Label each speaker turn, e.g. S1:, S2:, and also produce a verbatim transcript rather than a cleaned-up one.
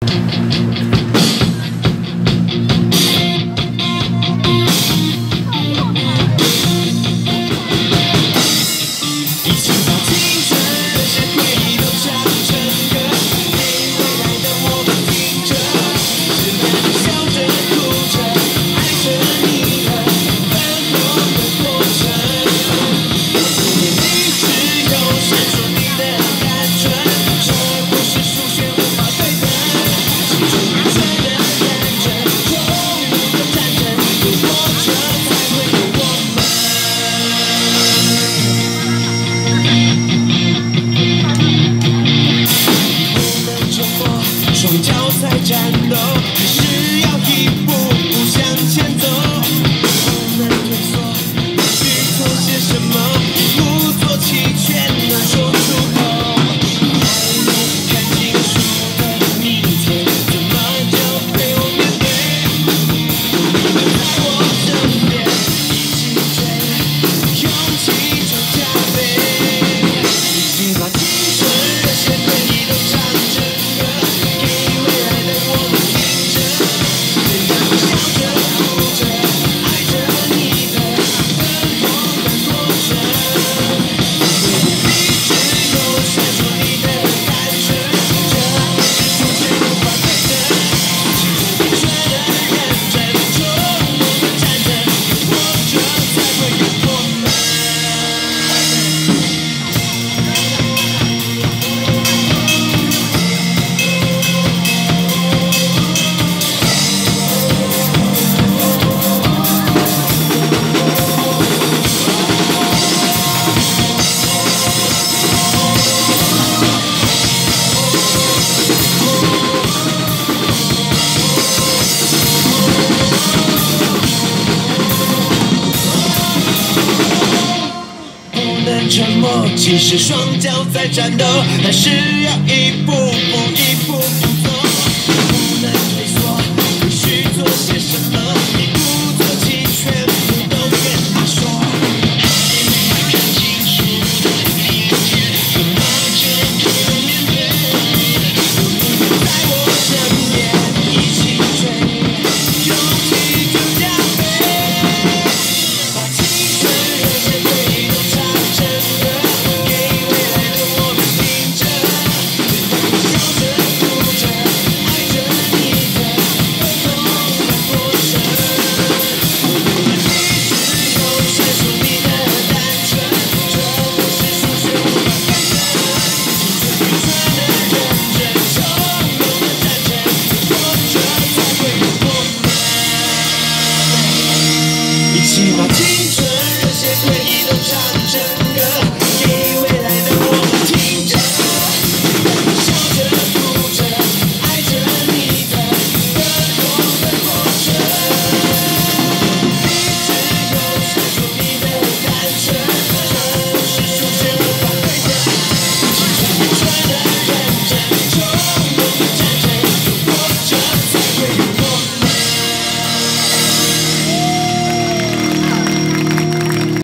S1: 双脚在战斗，还是要一步步向前走？不能退缩，也许妥协什么，不做弃却能说出口。还没看清楚的明天，怎么就陪我面对？你们在我身边，一起追，勇气就加倍。一起把青春热血对你都唱着。沉默，即使双脚在战斗，还是要一步步一步步。